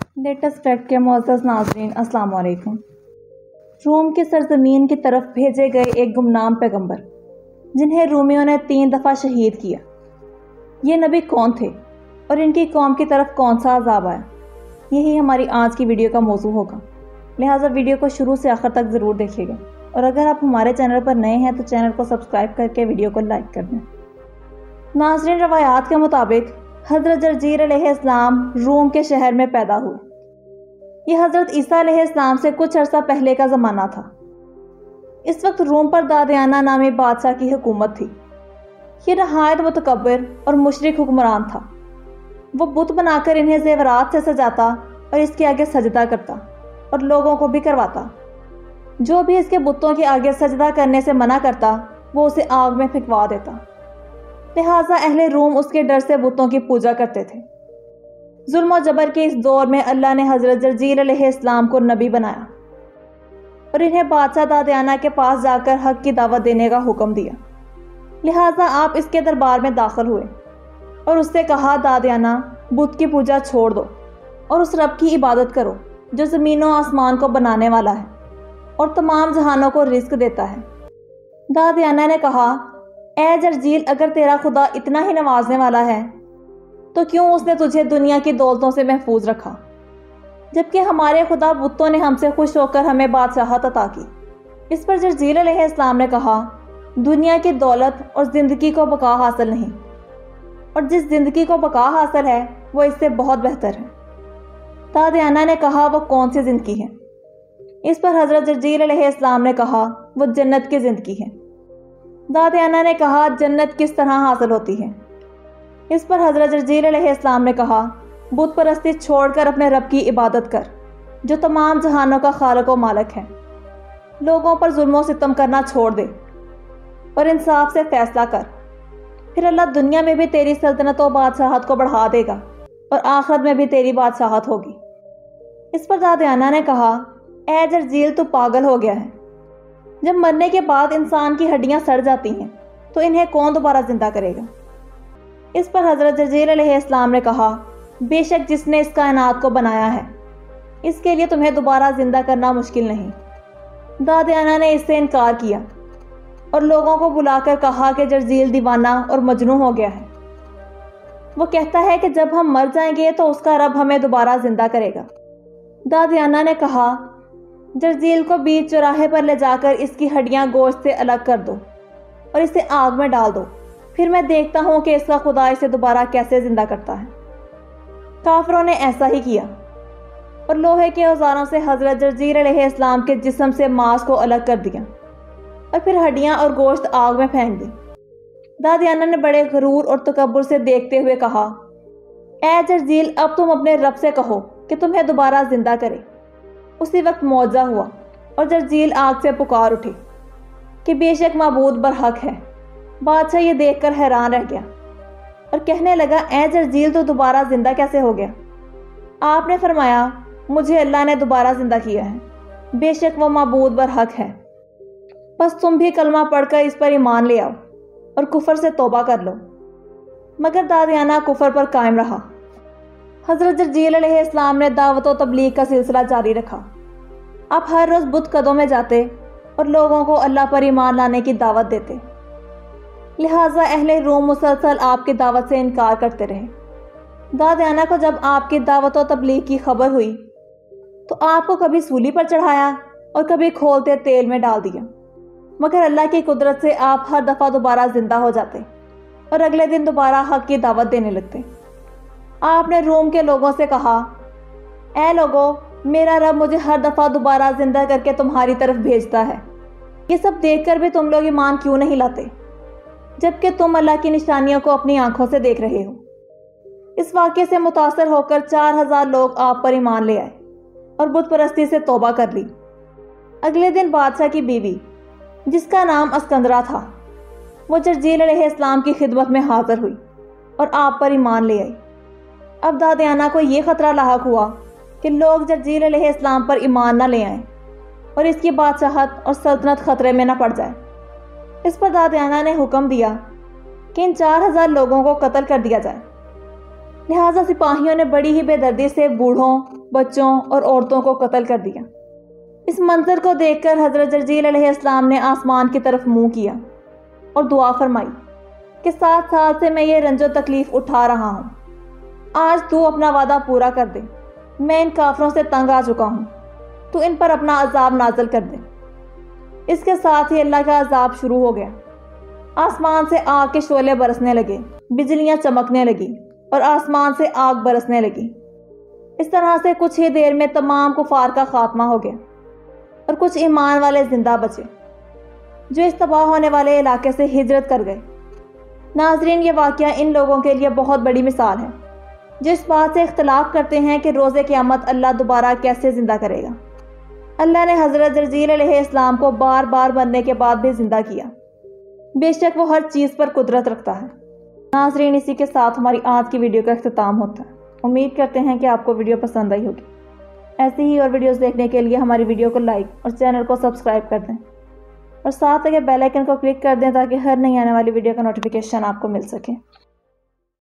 Latest fact کے معزز ناظرین السلام علیکم۔ روم کی سرزمین کی طرف بھیجے گئے ایک گمنام پیغمبر جنہیں رومیوں نے 3 دفعہ شہید کیا، یہ نبی کون تھے اور ان کی قوم کی طرف کون سا عذاب آیا؟ یہی ہماری آج کی ویڈیو کا موضوع ہوگا، لہٰذا ویڈیو کو شروع سے آخر تک ضرور دیکھیے گا، اور اگر آپ ہمارے چینل پر نئے ہیں تو چینل کو سبسکرائب کر کے ویڈیو کو لائک کر دیں۔ ناظرین، روایات کے مطابق حضرت جرجیل علیہ السلام روم کے شہر میں پیدا ہوئے۔ یہ حضرت عیسیٰ علیہ السلام سے کچھ عرصہ پہلے کا زمانہ تھا۔ اس وقت روم پر دادیانہ نامی بادشاہ کی حکومت تھی۔ یہ نہایت متکبر اور مشرک حکمران تھا۔ وہ بت بنا کر انہیں زیورات سے سجاتا اور اس کے آگے سجدہ کرتا اور لوگوں کو بھی کرواتا۔ جو بھی اس کے بتوں کے آگے سجدہ کرنے سے منع کرتا وہ اسے آگ میں پھینکوا دیتا، لہٰذا اہل روم اس کے ڈر سے بتوں کی پوجا کرتے تھے۔ ظلم و جبر کے اس دور میں اللہ نے حضرت جرجیل علیہ السلام کو نبی بنایا اور انہیں بادشاہ دادیانہ کے پاس جا کر حق کی دعوت دینے کا حکم دیا۔ لہٰذا آپ اس کے دربار میں داخل ہوئے اور اس سے کہا، دادیانہ، بت کی پوجا چھوڑ دو اور اس رب کی عبادت کرو جو زمین و آسمان کو بنانے والا ہے اور تمام جہانوں کو رزق دیتا ہے۔ دادیانہ نے کہا، اے جرجیل، اگر تیرا خدا اتنا ہی نوازنے والا ہے تو کیوں اس نے تجھے دنیا کی دولتوں سے محفوظ رکھا، جبکہ ہمارے خدا بتوں نے ہم سے خوش ہو کر ہمیں بادشاہت عطا کی۔ اس پر جرجیل علیہ السلام نے کہا، دنیا کی دولت اور زندگی کو بقا حاصل نہیں، اور جس زندگی کو بقا حاصل ہے وہ اس سے بہت بہتر ہے۔ دادیانہ نے کہا، وہ کون سی زندگی ہے؟ اس پر حضرت جرجیل علیہ السلام نے کہا، وہ جنت کی زندگی ہے۔ دادیانہ نے کہا، جنت کس طرح حاصل ہوتی ہے؟ اس پر حضرت جرجیل علیہ السلام نے کہا، بت پرستی چھوڑ کر اپنے رب کی عبادت کر جو تمام جہانوں کا خالق و مالک ہے۔ لوگوں پر ظلم و ستم کرنا چھوڑ دے اور انصاف سے فیصلہ کر، پھر اللہ دنیا میں بھی تیری سلطنت و بادشاہت کو بڑھا دے گا اور آخرت میں بھی تیری بادشاہت ہوگی۔ اس پر دادیانہ نے کہا، اے جرجیل، تو پاگل ہو گیا ہے؟ جب مرنے کے بعد انسان کی ہڈیاں سڑ جاتی ہیں تو انہیں کون دوبارہ زندہ کرے گا؟ اس پر حضرت جرجیل علیہ السلام نے کہا، بے شک جس نے اس کائنات کو بنایا ہے اس کے لیے تمہیں دوبارہ زندہ کرنا مشکل نہیں۔ دادیانہ نے اس سے انکار کیا اور لوگوں کو بلا کر کہا کہ جرجیل دیوانہ اور مجنون ہو گیا ہے۔ وہ کہتا ہے کہ جب ہم مر جائیں گے تو اس کا رب ہمیں دوبارہ زندہ کرے گا۔ دادیانہ نے کہا، جرجیل کو بیچ چوراہے پر لے جا کر اس کی ہڈیاں گوشت سے الگ کر دو اور اسے آگ میں ڈال دو، پھر میں دیکھتا ہوں کہ اس کا خدا اسے دوبارہ کیسے زندہ کرتا ہے۔ کافروں نے ایسا ہی کیا اور لوہے کے اوزاروں سے حضرت جرجیل علیہ السلام کے جسم سے ماس کو الگ کر دیا اور پھر ہڈیاں اور گوشت آگ میں پھینک دی۔ دادیانہ نے بڑے غرور اور تکبر سے دیکھتے ہوئے کہا، اے جرجیل، اب تم اپنے رب سے کہو کہ تمہیں دوبارہ زندہ کرے۔ اسی وقت معجزہ ہوا اور جرجیل آگ سے پکار اٹھی کہ بے شک معبود برحق ہے۔ بادشاہ یہ دیکھ کر حیران رہ گیا اور کہنے لگا، اے جرجیل، تو دوبارہ زندہ کیسے ہو گیا؟ آپ نے فرمایا، مجھے اللہ نے دوبارہ زندہ کیا ہے، بے شک وہ معبود برحق ہے، بس تم بھی کلمہ پڑھ کر اس پر ایمان لے آؤ اور کفر سے توبہ کر لو۔ مگر دادیانہ کفر پر قائم رہا۔ حضرت جرجیل علیہ السلام نے دعوت و تبلیغ کا سلسلہ جاری رکھا۔ آپ ہر روز بت قدوں میں جاتے اور لوگوں کو اللہ پر ایمان لانے کی دعوت دیتے، لہٰذا اہل روم مسلسل آپ کی دعوت سے انکار کرتے رہے۔ دادیانہ کو جب آپ کی دعوت و تبلیغ کی خبر ہوئی تو آپ کو کبھی سولی پر چڑھایا اور کبھی کھولتے تیل میں ڈال دیا، مگر اللہ کی قدرت سے آپ ہر دفعہ دوبارہ زندہ ہو جاتے اور اگلے دن دوبارہ حق کی دعوت دینے لگتے۔ آپ نے روم کے لوگوں سے کہا، اے لوگو، میرا رب مجھے ہر دفعہ دوبارہ زندہ کر کے تمہاری طرف بھیجتا ہے، یہ سب دیکھ کر بھی تم لوگ ایمان کیوں نہیں لاتے، جبکہ تم اللہ کی نشانیوں کو اپنی آنکھوں سے دیکھ رہے ہو۔ اس واقعے سے متاثر ہو کر 4000 لوگ آپ پر ایمان لے آئے اور بت پرستی سے توبہ کر لی۔ اگلے دن بادشاہ کی بیوی، جس کا نام اسکندرا تھا، وہ جرجیل علیہ السلام کی خدمت میں حاضر ہوئی اور آپ پر ایمان لے آئی۔ اب دادیانہ کو یہ خطرہ لاحق ہوا کہ لوگ جرجیل علیہ السلام پر ایمان نہ لے آئیں اور اس کی بادشاہت اور سلطنت خطرے میں نہ پڑ جائے۔ اس پر دادیانہ نے حکم دیا کہ ان 4000 لوگوں کو قتل کر دیا جائے۔ لہٰذا سپاہیوں نے بڑی ہی بے دردی سے بوڑھوں، بچوں اور عورتوں کو قتل کر دیا۔ اس منظر کو دیکھ کر حضرت جرجیل علیہ السلام نے آسمان کی طرف منہ کیا اور دعا فرمائی کہ 7 سال سے میں یہ رنج و تکلیف اٹھا رہا ہوں، آج تو اپنا وعدہ پورا کر دے، میں ان کافروں سے تنگ آ چکا ہوں، تو ان پر اپنا عذاب نازل کر دے۔ اس کے ساتھ ہی اللہ کا عذاب شروع ہو گیا۔ آسمان سے آگ کے شعلے برسنے لگے، بجلیاں چمکنے لگی اور آسمان سے آگ برسنے لگی۔ اس طرح سے کچھ ہی دیر میں تمام کفار کا خاتمہ ہو گیا اور کچھ ایمان والے زندہ بچے جو اس تباہ ہونے والے علاقے سے ہجرت کر گئے۔ ناظرین، یہ واقعہ ان لوگوں کے لیے بہت بڑی مثال ہے جو اس بات سے اختلاف کرتے ہیں کہ روز قیامت اللہ دوبارہ کیسے زندہ کرے گا۔ اللہ نے حضرت جرجیل علیہ السلام کو بار بار مرنے کے بعد بھی زندہ کیا، بے شک وہ ہر چیز پر قدرت رکھتا ہے۔ ناظرین، اسی کے ساتھ ہماری آج کی ویڈیو کا اختتام ہوتا ہے۔ امید کرتے ہیں کہ آپ کو ویڈیو پسند آئی ہوگی۔ ایسی ہی اور ویڈیوز دیکھنے کے لیے ہماری ویڈیو کو لائک اور چینل کو سبسکرائب کر دیں اور ساتھ لگے بیل آئیکن کو کلک کر دیں تاکہ ہر نئی آنے والی ویڈیو کا نوٹیفیکیشن آپ کو مل سکے۔